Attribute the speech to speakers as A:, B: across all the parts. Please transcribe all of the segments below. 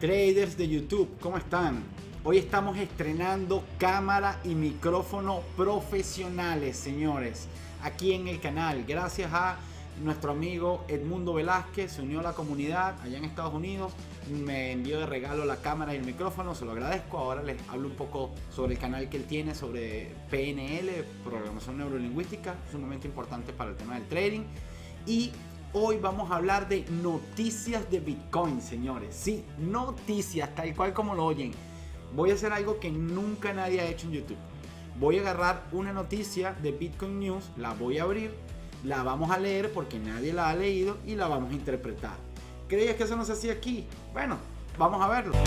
A: Traders de YouTube, ¿cómo están? Hoy estamos estrenando cámara y micrófono profesionales, señores, aquí en el canal. Gracias a nuestro amigo Edmundo Velázquez, se unió a la comunidad allá en Estados Unidos, me envió de regalo la cámara y el micrófono, se lo agradezco. Ahora les hablo un poco sobre el canal que él tiene sobre PNL, programación neurolingüística, es un momento importante para el tema del trading. Y hoy vamos a hablar de noticias de Bitcoin, señores. Sí, noticias, tal cual como lo oyen. Voy a hacer algo que nunca nadie ha hecho en YouTube. Voy a agarrar una noticia de Bitcoin News, la voy a abrir, la vamos a leer porque nadie la ha leído y la vamos a interpretar. ¿Creías que eso no se hacía aquí? Bueno, vamos a verlo.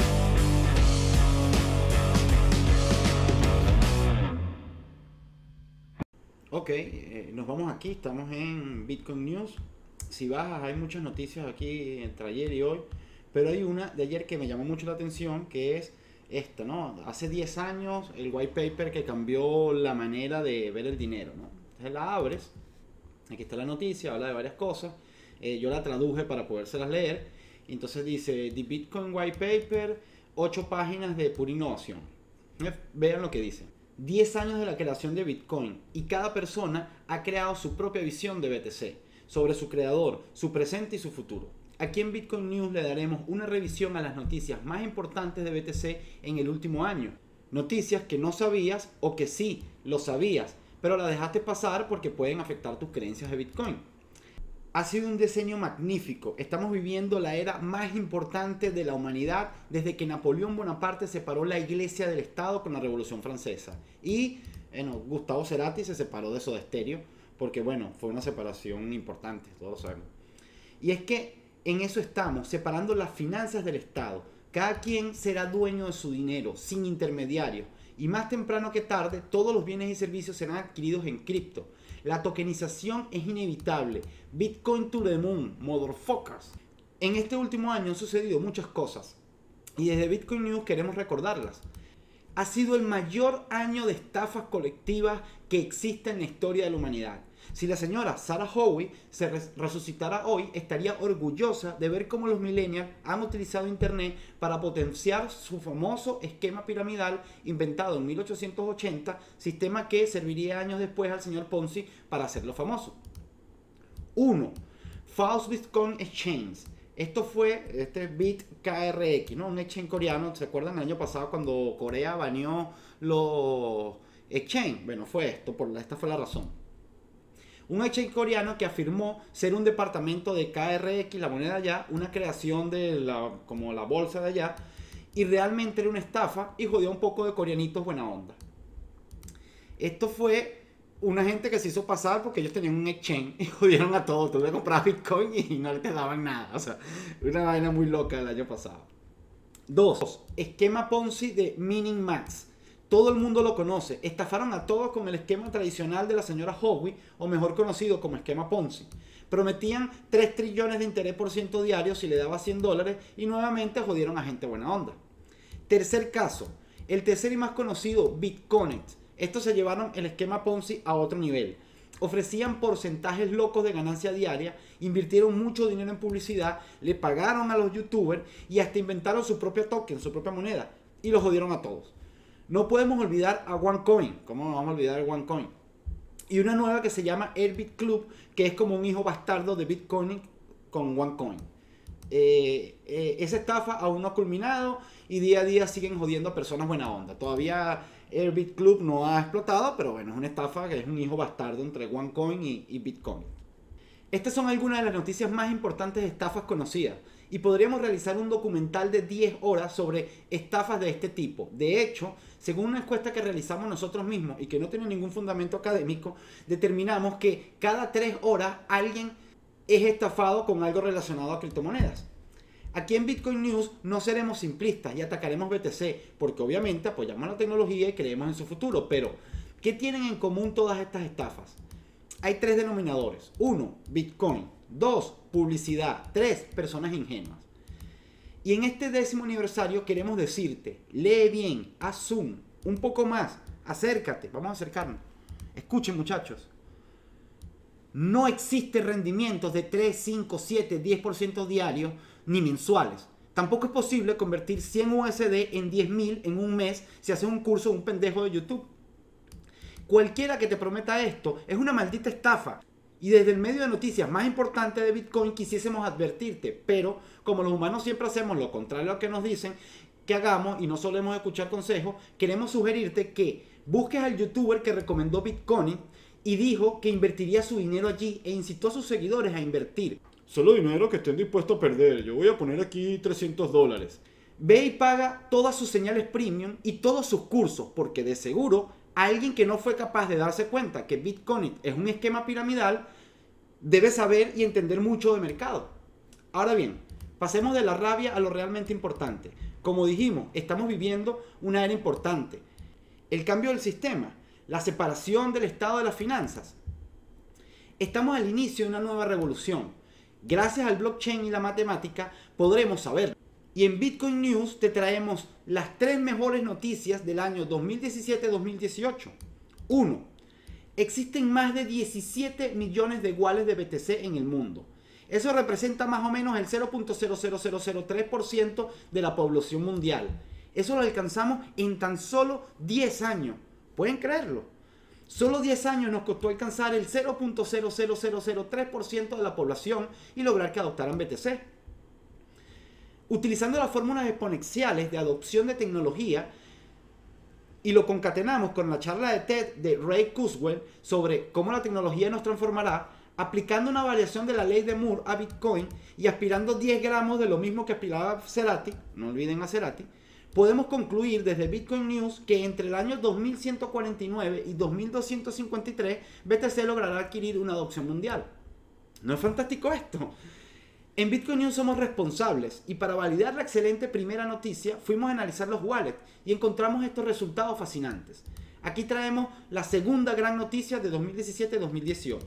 A: Ok, nos vamos aquí, estamos en Bitcoin News. Si bajas hay muchas noticias aquí entre ayer y hoy, pero hay una de ayer que me llamó mucho la atención, que es esta, ¿no? Hace 10 años el white paper que cambió la manera de ver el dinero, ¿no? Entonces la abres, aquí está la noticia, habla de varias cosas, yo la traduje para podérselas leer, entonces dice The Bitcoin White Paper, 8 páginas de pura innovación. Vean lo que dice. 10 años de la creación de Bitcoin y cada persona ha creado su propia visión de BTC, sobre su creador, su presente y su futuro. Aquí en Bitcoin News le daremos una revisión a las noticias más importantes de BTC en el último año. Noticias que no sabías o que sí lo sabías, pero la dejaste pasar porque pueden afectar tus creencias de Bitcoin. Ha sido un diseño magnífico. Estamos viviendo la era más importante de la humanidad desde que Napoleón Bonaparte separó la iglesia del Estado con la Revolución Francesa. Y bueno, Gustavo Cerati se separó de Soda Stereo porque bueno, fue una separación importante, todos lo sabemos. Y es que en eso estamos, separando las finanzas del Estado. Cada quien será dueño de su dinero, sin intermediarios. Y más temprano que tarde, todos los bienes y servicios serán adquiridos en cripto. La tokenización es inevitable. Bitcoin to the moon, motherfuckers. En este último año han sucedido muchas cosas. Y desde Bitcoin News queremos recordarlas. Ha sido el mayor año de estafas colectivas que existe en la historia de la humanidad. Si la señora Sarah Howe se resucitara hoy, estaría orgullosa de ver cómo los millennials han utilizado internet para potenciar su famoso esquema piramidal inventado en 1880, sistema que serviría años después al señor Ponzi para hacerlo famoso. 1. False Bitcoin Exchange. Esto fue BitKRX, ¿no? Un exchange coreano. ¿Se acuerdan el año pasado cuando Corea baneó los exchange? Bueno, fue esto, esta fue la razón. Un exchange coreano que afirmó ser un departamento de KRX, la moneda allá, una creación de como la bolsa de allá, y realmente era una estafa y jodió un poco de coreanitos buena onda. Esto fue una gente que se hizo pasar porque ellos tenían un exchange y jodieron a todos. Tú le comprabas Bitcoin y no te daban nada. O sea, una vaina muy loca del año pasado. 2. Esquema Ponzi de Mining Max. Todo el mundo lo conoce. Estafaron a todos con el esquema tradicional de la señora Howe, o mejor conocido como esquema Ponzi. Prometían 3 trillones de interés por ciento diario si le daba $100 y nuevamente jodieron a gente buena onda. Tercer caso, el tercer y más conocido, Bitconnect. Estos se llevaron el esquema Ponzi a otro nivel. Ofrecían porcentajes locos de ganancia diaria, invirtieron mucho dinero en publicidad, le pagaron a los youtubers y hasta inventaron su propio token, su propia moneda, y los jodieron a todos. No podemos olvidar a OneCoin. ¿Cómo no vamos a olvidar a OneCoin? Y una nueva que se llama Airbit Club, que es como un hijo bastardo de Bitcoin con OneCoin. Esa estafa aún no ha culminado y día a día siguen jodiendo a personas buena onda. Todavía Airbit Club no ha explotado, pero bueno, es una estafa que es un hijo bastardo entre OneCoin y Bitcoin. Estas son algunas de las noticias más importantes de estafas conocidas y podríamos realizar un documental de 10 horas sobre estafas de este tipo. De hecho, según una encuesta que realizamos nosotros mismos y que no tiene ningún fundamento académico, determinamos que cada 3 horas alguien es estafado con algo relacionado a criptomonedas. Aquí en Bitcoin News no seremos simplistas y atacaremos BTC porque obviamente apoyamos la tecnología y creemos en su futuro, pero ¿qué tienen en común todas estas estafas? Hay 3 denominadores. 1. Bitcoin. 2. Publicidad. 3. Personas ingenuas. Y en este 10º aniversario queremos decirte, lee bien, haz zoom, un poco más, acércate, vamos a acercarnos. Escuchen muchachos. No existe rendimientos de 3, 5, 7, 10% diarios ni mensuales. Tampoco es posible convertir 100 USD en 10.000 en un mes si haces un curso de un pendejo de YouTube. Cualquiera que te prometa esto es una maldita estafa. Y desde el medio de noticias más importante de Bitcoin quisiésemos advertirte, pero como los humanos siempre hacemos lo contrario a lo que nos dicen que hagamos y no solemos escuchar consejos, queremos sugerirte que busques al youtuber que recomendó Bitcoin y dijo que invertiría su dinero allí e incitó a sus seguidores a invertir.
B: Solo dinero que estén dispuestos a perder. Yo voy a poner aquí $300.
A: Ve y paga todas sus señales premium y todos sus cursos, porque de seguro alguien que no fue capaz de darse cuenta que Bitcoin es un esquema piramidal debe saber y entender mucho de mercado. Ahora bien, pasemos de la rabia a lo realmente importante. Como dijimos, estamos viviendo una era importante. El cambio del sistema, la separación del estado de las finanzas. Estamos al inicio de una nueva revolución. Gracias al blockchain y la matemática podremos saberlo. Y en Bitcoin News te traemos las 3 mejores noticias del año 2017-2018. 1. Existen más de 17 millones de wallets de BTC en el mundo. Eso representa más o menos el 0.00003% de la población mundial. Eso lo alcanzamos en tan solo 10 años. ¿Pueden creerlo? Solo 10 años nos costó alcanzar el 0.00003% de la población y lograr que adoptaran BTC. Utilizando las fórmulas exponenciales de adopción de tecnología y lo concatenamos con la charla de TED de Ray Kurzweil sobre cómo la tecnología nos transformará, aplicando una variación de la ley de Moore a Bitcoin y aspirando 10 gramos de lo mismo que aspiraba Cerati, no olviden a Cerati, podemos concluir desde Bitcoin News que entre el año 2149 y 2253 BTC logrará adquirir una adopción mundial. ¿No es fantástico esto? En Bitcoin News somos responsables y para validar la excelente primera noticia fuimos a analizar los wallets y encontramos estos resultados fascinantes. Aquí traemos la segunda gran noticia de 2017-2018.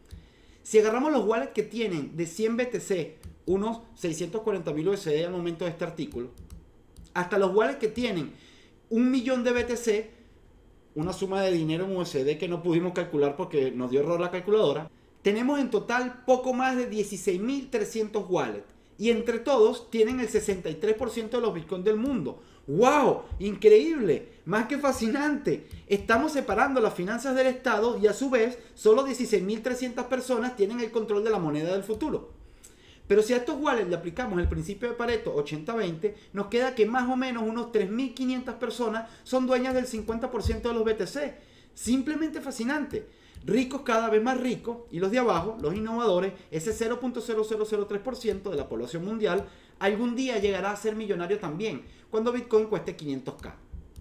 A: Si agarramos los wallets que tienen de 100 BTC, unos 640.000 USD al momento de este artículo, hasta los wallets que tienen 1 millón de BTC, una suma de dinero en USD que no pudimos calcular porque nos dio error la calculadora, tenemos en total poco más de 16.300 wallets. Y entre todos tienen el 63% de los bitcoins del mundo. ¡Wow! ¡Increíble! Más que fascinante. Estamos separando las finanzas del Estado y a su vez solo 16.300 personas tienen el control de la moneda del futuro. Pero si a estos wallets le aplicamos el principio de Pareto 80-20, nos queda que más o menos unos 3.500 personas son dueñas del 50% de los BTC. Simplemente fascinante. Ricos cada vez más ricos y los de abajo, los innovadores, ese 0.0003% de la población mundial, algún día llegará a ser millonario también, cuando Bitcoin cueste 500.000.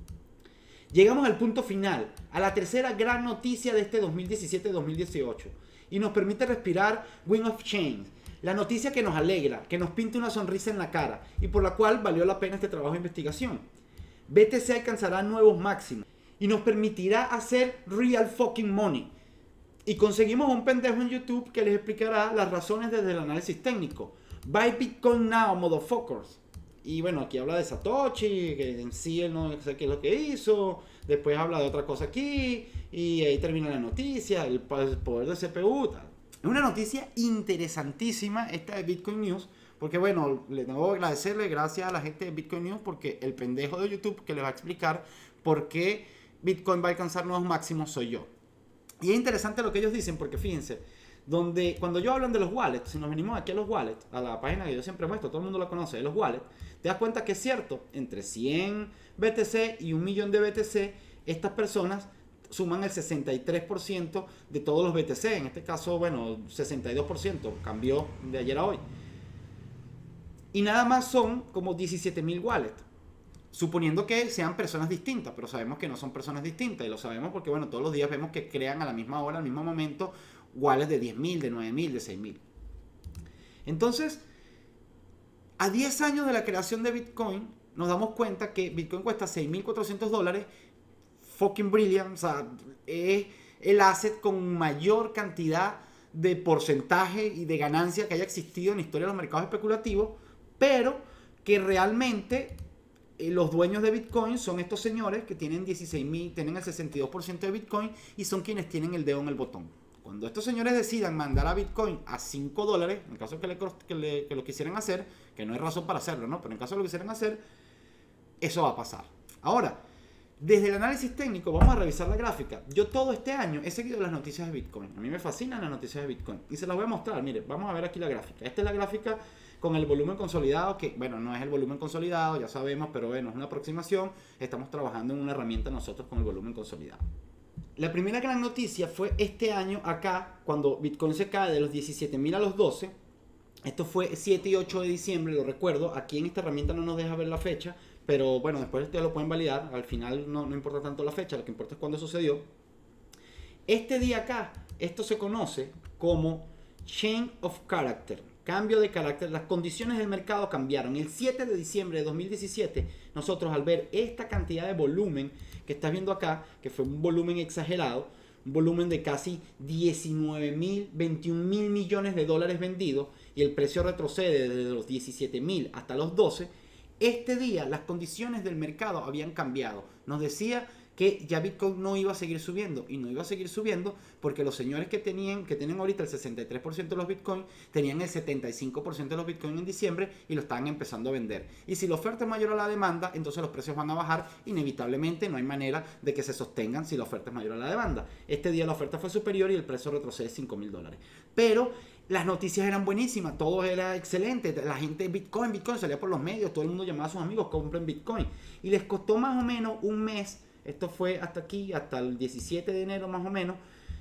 A: Llegamos al punto final, a la tercera gran noticia de este 2017-2018 y nos permite respirar Wind of Change, la noticia que nos alegra, que nos pinta una sonrisa en la cara y por la cual valió la pena este trabajo de investigación. BTC alcanzará nuevos máximos y nos permitirá hacer real fucking money. Y conseguimos un pendejo en YouTube que les explicará las razones desde el análisis técnico. Buy Bitcoin now, motherfuckers. Y bueno, aquí habla de Satoshi, que en sí él no sé qué es lo que hizo. Después habla de otra cosa aquí. Y ahí termina la noticia, el poder del CPU. Tal. Es una noticia interesantísima esta de Bitcoin News. Porque bueno, le tengo que agradecerle gracias a la gente de Bitcoin News. Porque el pendejo de YouTube que les va a explicar por qué Bitcoin va a alcanzar nuevos máximos soy yo. Y es interesante lo que ellos dicen porque fíjense, cuando yo hablan de los wallets, si nos venimos aquí a los wallets, a la página que yo siempre muestro, todo el mundo la conoce, de los wallets, te das cuenta que es cierto, entre 100 BTC y 1 millón de BTC, estas personas suman el 63% de todos los BTC, en este caso, bueno, 62%, cambió de ayer a hoy. Y nada más son como 17.000 wallets. Suponiendo que sean personas distintas, pero sabemos que no son personas distintas y lo sabemos porque, bueno, todos los días vemos que crean a la misma hora, al mismo momento, wallets de 10.000, de 9.000, de 6.000. Entonces, a 10 años de la creación de Bitcoin, nos damos cuenta que Bitcoin cuesta $6.400, fucking brilliant, o sea, es el asset con mayor cantidad de porcentaje y de ganancia que haya existido en la historia de los mercados especulativos, pero que realmente los dueños de Bitcoin son estos señores que tienen 16.000, tienen el 62% de Bitcoin y son quienes tienen el dedo en el botón. Cuando estos señores decidan mandar a Bitcoin a $5, en caso que lo quisieran hacer, que no hay razón para hacerlo, ¿no? Pero en caso de lo quisieran hacer, eso va a pasar. Ahora, desde el análisis técnico, vamos a revisar la gráfica. Yo todo este año he seguido las noticias de Bitcoin. A mí me fascinan las noticias de Bitcoin. Y se las voy a mostrar. Mire, vamos a ver aquí la gráfica. Esta es la gráfica con el volumen consolidado, que bueno, no es el volumen consolidado, ya sabemos, pero bueno, es una aproximación. Estamos trabajando en una herramienta nosotros con el volumen consolidado. La primera gran noticia fue este año acá, cuando Bitcoin se cae de los 17.000 a los 12. Esto fue 7 y 8 de diciembre, lo recuerdo. Aquí en esta herramienta no nos deja ver la fecha, pero bueno, después ustedes lo pueden validar. Al final no importa tanto la fecha, lo que importa es cuándo sucedió. Este día acá, esto se conoce como Change of Character, cambio de carácter. Las condiciones del mercado cambiaron. El 7 de diciembre de 2017, nosotros al ver esta cantidad de volumen que estás viendo acá, que fue un volumen exagerado, un volumen de casi 19.000, 21.000 millones de dólares vendidos, y el precio retrocede desde los 17.000 hasta los 12, este día las condiciones del mercado habían cambiado. Nos decía que ya Bitcoin no iba a seguir subiendo, y no iba a seguir subiendo porque los señores que tienen ahorita el 63% de los Bitcoin, tenían el 75% de los Bitcoin en diciembre y lo estaban empezando a vender. Y si la oferta es mayor a la demanda, entonces los precios van a bajar inevitablemente. No hay manera de que se sostengan si la oferta es mayor a la demanda. Este día la oferta fue superior y el precio retrocede $5.000. Pero las noticias eran buenísimas, todo era excelente, la gente Bitcoin salía por los medios, todo el mundo llamaba a sus amigos, compren Bitcoin. Y les costó más o menos un mes, esto fue hasta aquí, hasta el 17 de enero más o menos,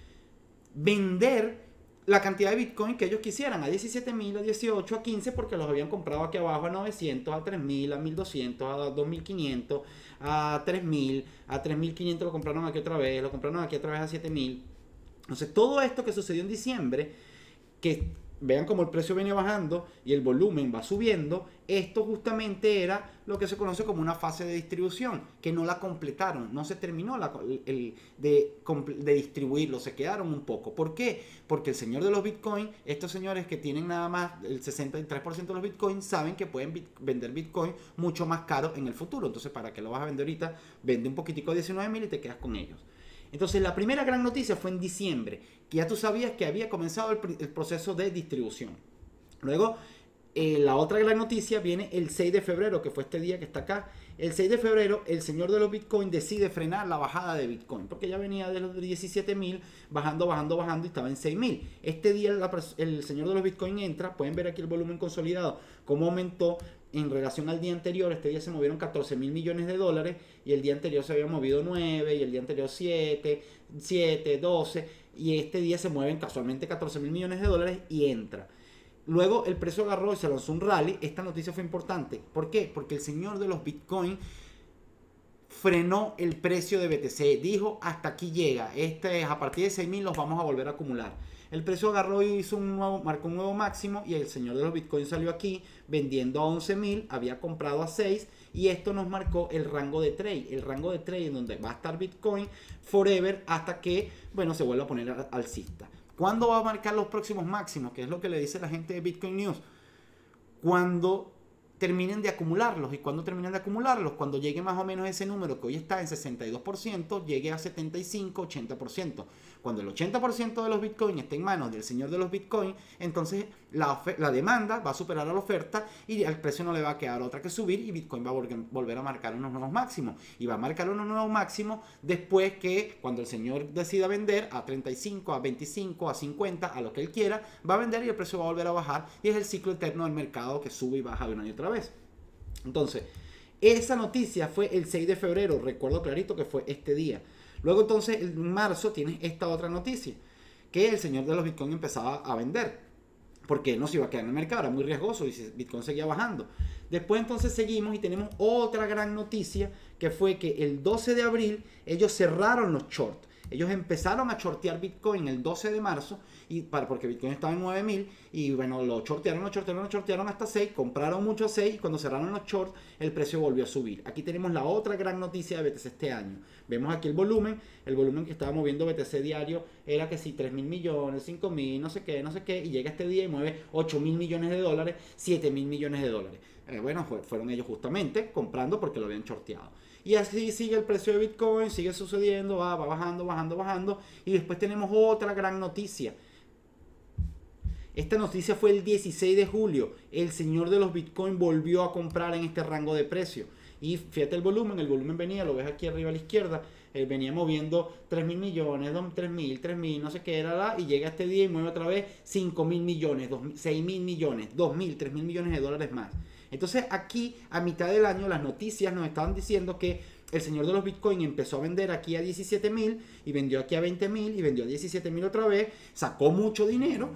A: vender la cantidad de Bitcoin que ellos quisieran, a 17.000, a 18, a 15, porque los habían comprado aquí abajo a 900, a 3.000, a 1.200, a 2.500, a 3.000, a 3.500 lo compraron aquí otra vez, lo compraron aquí otra vez a 7.000. Entonces todo esto que sucedió en diciembre, que vean como el precio viene bajando y el volumen va subiendo, esto justamente era lo que se conoce como una fase de distribución, que no la completaron, no se terminó de distribuirlo, se quedaron un poco. ¿Por qué? Porque el señor de los Bitcoin, estos señores que tienen nada más el 63% de los Bitcoin, saben que pueden vender Bitcoin mucho más caro en el futuro. Entonces, ¿para qué lo vas a vender ahorita? Vende un poquitico de 19.000 y te quedas con ellos. Entonces la primera gran noticia fue en diciembre, que ya tú sabías que había comenzado el proceso de distribución. Luego la otra gran noticia viene el 6 de febrero, que fue este día que está acá. El 6 de febrero el señor de los Bitcoin decide frenar la bajada de Bitcoin, porque ya venía de los 17.000 bajando y estaba en 6.000. Este día el señor de los Bitcoin entra, pueden ver aquí el volumen consolidado, cómo aumentó en relación al día anterior. Este día se movieron 14.000 millones de dólares y el día anterior se había movido 9 y el día anterior 7, 12 y este día se mueven casualmente 14.000 millones de dólares y entra. Luego el precio agarró y se lanzó un rally. Esta noticia fue importante. ¿Por qué? Porque el señor de los Bitcoin frenó el precio de BTC. Dijo, hasta aquí llega. A partir de 6.000 los vamos a volver a acumular. El precio agarró y marcó un nuevo máximo y el señor de los Bitcoin salió aquí vendiendo a 11.000, había comprado a 6 y esto nos marcó el rango de trade. El rango de trade en donde va a estar Bitcoin forever hasta que, bueno, se vuelva a poner alcista. ¿Cuándo va a marcar los próximos máximos? Que es lo que le dice la gente de Bitcoin News. Cuando terminen de acumularlos. ¿Y cuando terminen de acumularlos? Cuando llegue más o menos ese número que hoy está en 62%, llegue a 75, 80%. Cuando el 80% de los Bitcoin esté en manos del señor de los Bitcoin, entonces la demanda va a superar a la oferta y al precio no le va a quedar otra que subir y Bitcoin va a volver a marcar unos nuevos máximos. Y va a marcar unos nuevos máximos después que cuando el señor decida vender a 35, a 25, a 50, a lo que él quiera, va a vender y el precio va a volver a bajar y es el ciclo eterno del mercado que sube y baja de una y otra vez. Entonces, esa noticia fue el 6 de febrero, recuerdo clarito que fue este día. Luego entonces en marzo tienes esta otra noticia, que el señor de los Bitcoin empezaba a vender, porque no se iba a quedar en el mercado, era muy riesgoso y Bitcoin seguía bajando. Después entonces seguimos y tenemos otra gran noticia, que fue que el 12 de abril ellos cerraron los shorts. Ellos empezaron a shortear Bitcoin el 12 de marzo porque Bitcoin estaba en 9.000 y bueno, lo shortearon hasta 6, compraron mucho 6 y cuando cerraron los shorts el precio volvió a subir. Aquí tenemos la otra gran noticia de BTC este año. Vemos aquí el volumen que estaba moviendo BTC diario era que si 3.000 millones, 5.000, no sé qué y llega este día y mueve 8.000 millones de dólares, 7.000 millones de dólares. Bueno, fueron ellos justamente comprando porque lo habían shorteado. Y así sigue el precio de Bitcoin, sigue sucediendo, va bajando, bajando, bajando. Y después tenemos otra gran noticia. Esta noticia fue el 16 de julio. El señor de los Bitcoin volvió a comprar en este rango de precio. Y fíjate el volumen venía, lo ves aquí arriba a la izquierda, venía moviendo 3.000 millones, 3.000, no sé qué era, y llega este día y mueve otra vez 5.000 millones, 6.000 millones, 2.000, 3.000 millones de dólares más. Entonces aquí a mitad del año las noticias nos estaban diciendo que el señor de los Bitcoin empezó a vender aquí a 17.000 y vendió aquí a 20.000 y vendió a 17.000 otra vez, sacó mucho dinero,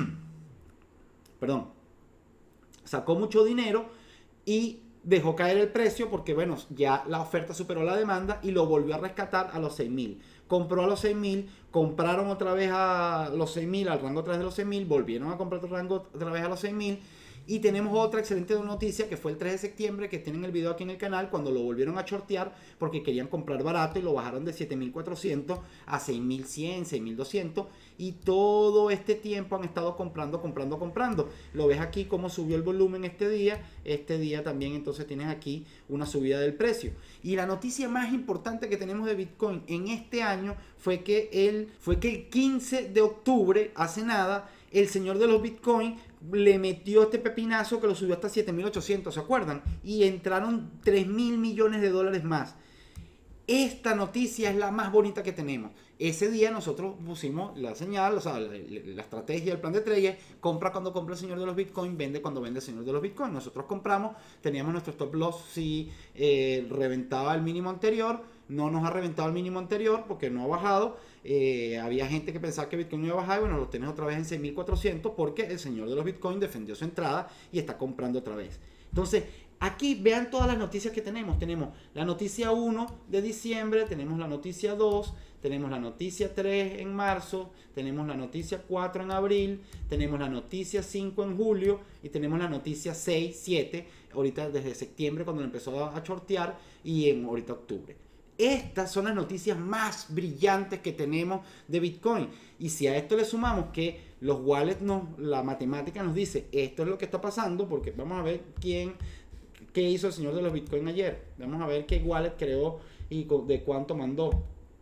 A: perdón, sacó mucho dinero y dejó caer el precio porque, bueno, ya la oferta superó la demanda y lo volvió a rescatar a los 6.000. Compró a los 6.000, compraron otra vez a los 6.000, al rango otra vez de los 6.000, volvieron a comprar otro rango otra vez a los 6.000. Y tenemos otra excelente noticia que fue el 3 de septiembre, que tienen el video aquí en el canal, cuando lo volvieron a shortear porque querían comprar barato y lo bajaron de 7.400 a 6.100, 6.200. Y todo este tiempo han estado comprando. Lo ves aquí cómo subió el volumen este día. Este día también entonces tienes aquí una subida del precio. Y la noticia más importante que tenemos de Bitcoin en este año fue que el 15 de octubre, hace nada, el señor de los Bitcoin le metió este pepinazo que lo subió hasta 7.800, ¿se acuerdan? Y entraron 3.000 millones de dólares más. Esta noticia es la más bonita que tenemos. Ese día nosotros pusimos la señal, o sea, la estrategia, el plan de trade es compra cuando compra el señor de los Bitcoin, vende cuando vende el señor de los Bitcoin. Nosotros compramos, teníamos nuestro stop loss si reventaba el mínimo anterior. No nos ha reventado el mínimo anterior porque no ha bajado. Había gente que pensaba que Bitcoin iba a bajar y bueno, lo tienes otra vez en 6.400 porque el señor de los Bitcoin defendió su entrada y está comprando otra vez. Entonces, aquí vean todas las noticias que tenemos. Tenemos la noticia 1 de diciembre, tenemos la noticia 2, tenemos la noticia 3 en marzo, tenemos la noticia 4 en abril, tenemos la noticia 5 en julio y tenemos la noticia 6, 7, ahorita desde septiembre cuando empezó a shortear y en ahorita octubre. Estas son las noticias más brillantes que tenemos de Bitcoin. Y si a esto le sumamos que los wallets, la matemática nos dice esto es lo que está pasando, porque vamos a ver qué hizo el señor de los Bitcoin ayer. Vamos a ver qué wallet creó y de cuánto mandó.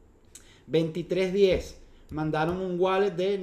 A: 2310. Mandaron un wallet de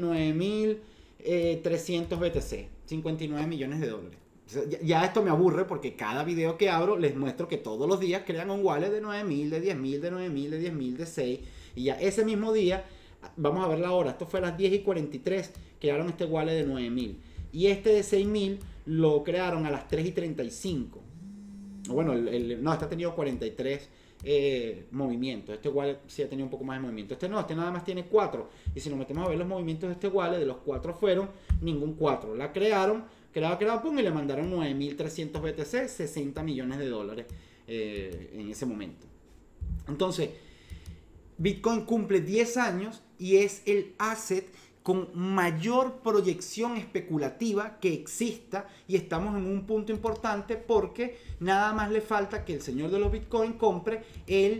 A: 9.300 BTC. 59 millones de dólares. Ya esto me aburre porque cada video que abro les muestro que todos los días crean un wallet de 9.000, de 10.000, de 9.000, de 10.000, de 6. Y ya ese mismo día, vamos a ver la hora, esto fue a las 10:43, crearon este wallet de 9.000. Y este de 6.000 lo crearon a las 3:35. Bueno, no, este ha tenido 43 movimientos. Este wallet sí ha tenido un poco más de movimiento. Este nada más tiene 4. Y si nos metemos a ver los movimientos de este wallet, de los 4 fueron ningún 4. La crearon, pum, y le mandaron 9.300 BTC, 60 millones de dólares en ese momento. Entonces, Bitcoin cumple 10 años y es el asset con mayor proyección especulativa que exista, y estamos en un punto importante porque nada más le falta que el señor de los Bitcoin compre el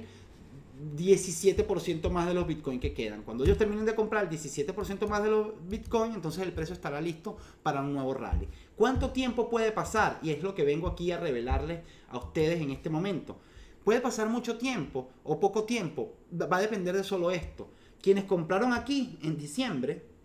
A: 17% más de los Bitcoin que quedan. Cuando ellos terminen de comprar el 17% más de los Bitcoin, entonces el precio estará listo para un nuevo rally. ¿Cuánto tiempo puede pasar? Y es lo que vengo aquí a revelarles a ustedes en este momento. Puede pasar mucho tiempo o poco tiempo. Va a depender de solo esto. Quienes compraron aquí en diciembre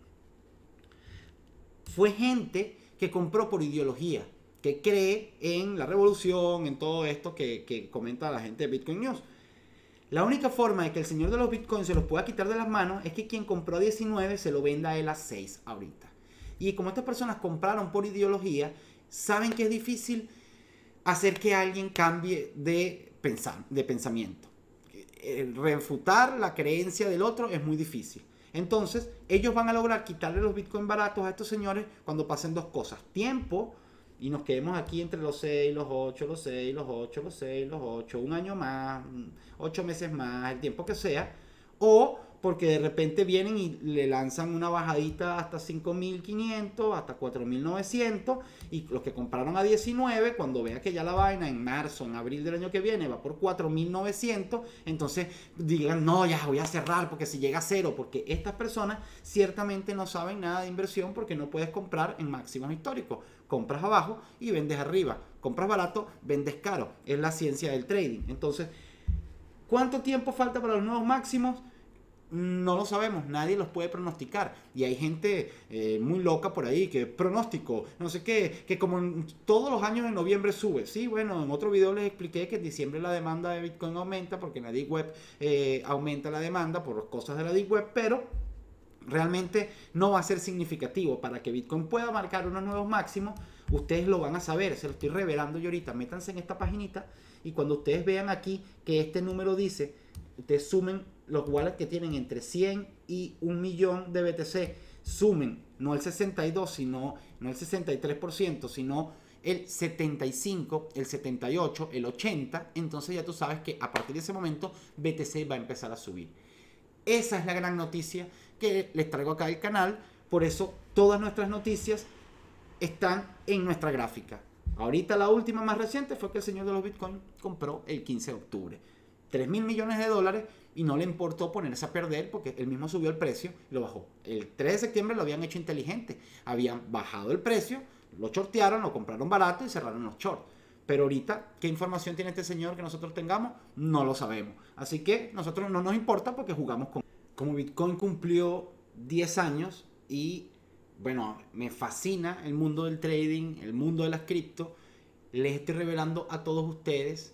A: fue gente que compró por ideología, que cree en la revolución, en todo esto que comenta la gente de Bitcoin News. La única forma de que el señor de los Bitcoins se los pueda quitar de las manos es que quien compró a 19 se lo venda a él a 6 ahorita. Y como estas personas compraron por ideología, saben que es difícil hacer que alguien cambie de pensamiento. Refutar la creencia del otro es muy difícil. Entonces, ellos van a lograr quitarle los Bitcoin baratos a estos señores cuando pasen dos cosas. Tiempo, y nos quedemos aquí entre los 6, los 8, los 6, los 8, los 6, los 8, un año más, 8 meses más, el tiempo que sea. O porque de repente vienen y le lanzan una bajadita hasta 5.500, hasta 4.900, y los que compraron a 19, cuando vea que ya la vaina en marzo, en abril del año que viene va por 4.900, entonces digan, no, ya voy a cerrar porque si llega a cero, porque estas personas ciertamente no saben nada de inversión, porque no puedes comprar en máximos históricos. Compras abajo y vendes arriba. Compras barato, vendes caro. Es la ciencia del trading. Entonces, ¿cuánto tiempo falta para los nuevos máximos? No lo sabemos, nadie los puede pronosticar. Y hay gente muy loca por ahí que pronóstico, no sé qué, que como todos los años en noviembre sube. Sí, bueno, en otro video les expliqué que en diciembre la demanda de Bitcoin aumenta porque en la Deep Web aumenta la demanda por cosas de la Deep Web, pero realmente no va a ser significativo. Para que Bitcoin pueda marcar unos nuevos máximos, ustedes lo van a saber, se lo estoy revelando yo ahorita. Métanse en esta paginita y cuando ustedes vean aquí que este número dice, ustedes sumen los wallets que tienen entre 100 y 1 millón de BTC, sumen no el 62, sino no el 63%, sino el 75, el 78, el 80, entonces ya tú sabes que a partir de ese momento BTC va a empezar a subir. Esa es la gran noticia que les traigo acá al canal. Por eso todas nuestras noticias están en nuestra gráfica. Ahorita la última más reciente fue que el señor de los Bitcoin compró el 15 de octubre 3.000 millones de dólares y no le importó ponerse a perder porque él mismo subió el precio y lo bajó. El 3 de septiembre lo habían hecho inteligente. Habían bajado el precio, lo shortearon, lo compraron barato y cerraron los shorts. Pero ahorita, ¿qué información tiene este señor que nosotros tengamos? No lo sabemos. Así que nosotros no nos importa porque jugamos con... Como Bitcoin cumplió 10 años y, bueno, me fascina el mundo del trading, el mundo de las cripto, les estoy revelando a todos ustedes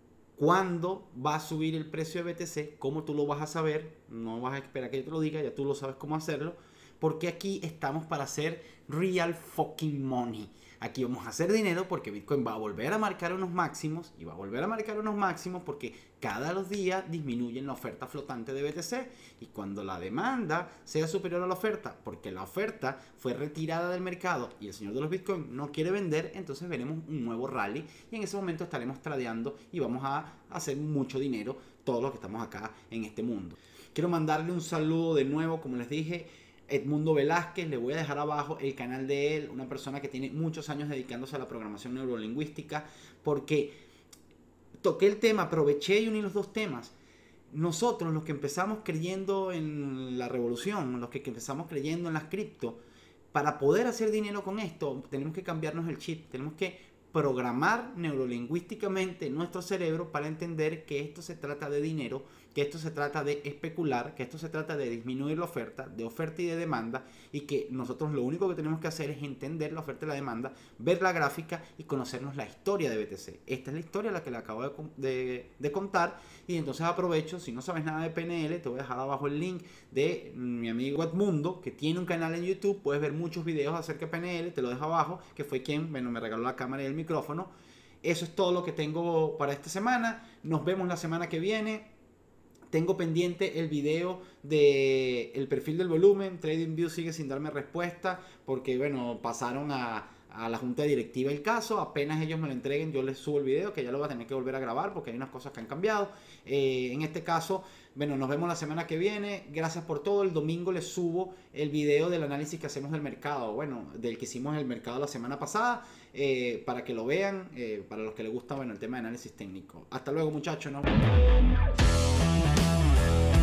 A: cuándo va a subir el precio de BTC, cómo tú lo vas a saber, no vas a esperar que yo te lo diga, ya tú lo sabes cómo hacerlo, porque aquí estamos para hacer real fucking money. Aquí vamos a hacer dinero porque Bitcoin va a volver a marcar unos máximos y va a volver a marcar unos máximos porque cada los días disminuyen la oferta flotante de BTC y cuando la demanda sea superior a la oferta, porque la oferta fue retirada del mercado y el señor de los Bitcoin no quiere vender, entonces veremos un nuevo rally y en ese momento estaremos tradeando y vamos a hacer mucho dinero todos los que estamos acá en este mundo. Quiero mandarle un saludo de nuevo, como les dije, Edmundo Velázquez, le voy a dejar abajo el canal de él, una persona que tiene muchos años dedicándose a la programación neurolingüística, porque toqué el tema, aproveché y uní los dos temas. Nosotros, los que empezamos creyendo en la revolución, los que empezamos creyendo en las cripto, para poder hacer dinero con esto, tenemos que cambiarnos el chip, tenemos que programar neurolingüísticamente nuestro cerebro para entender que esto se trata de dinero, que esto se trata de especular, que esto se trata de disminuir la oferta y de demanda, y que nosotros lo único que tenemos que hacer es entender la oferta y la demanda, ver la gráfica y conocernos la historia de BTC. Esta es la historia la que le acabo de contar, y entonces aprovecho, si no sabes nada de PNL, te voy a dejar abajo el link de mi amigo Edmundo, que tiene un canal en YouTube, puedes ver muchos videos acerca de PNL, te lo dejo abajo, que fue quien, bueno, me regaló la cámara y el micrófono. Eso es todo lo que tengo para esta semana. Nos vemos la semana que viene. Tengo pendiente el video del perfil del volumen. TradingView sigue sin darme respuesta porque, bueno, pasaron a la junta directiva el caso. Apenas ellos me lo entreguen, yo les subo el video, que ya lo voy a tener que volver a grabar porque hay unas cosas que han cambiado. En este caso, bueno, nos vemos la semana que viene. Gracias por todo. El domingo les subo el video del análisis que hacemos del mercado. Bueno, del que hicimos el mercado la semana pasada, para que lo vean, para los que les gusta, bueno, el tema de análisis técnico. Hasta luego, muchachos. Nos vemos.